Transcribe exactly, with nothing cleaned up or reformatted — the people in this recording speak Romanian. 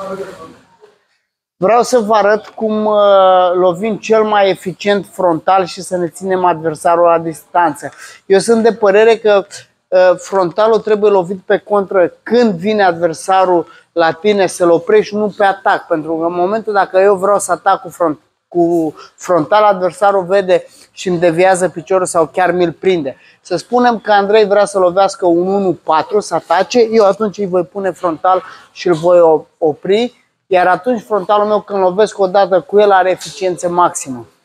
Vreau să vă arăt cum uh, lovim cel mai eficient frontal și să ne ținem adversarul la distanță. Eu sunt de părere că uh, frontalul trebuie lovit pe contră când vine adversarul la tine, să-l oprești, nu pe atac. Pentru că în momentul dacă eu vreau să atac cu, front, cu frontal, adversarul vede și îmi deviază piciorul sau chiar mi-l prinde. Să spunem că Andrei vrea să lovească un unu patru, să atace, eu atunci îi voi pune frontal și îl voi opri. Iar atunci frontalul meu, când lovesc o dată cu el, are eficiență maximă.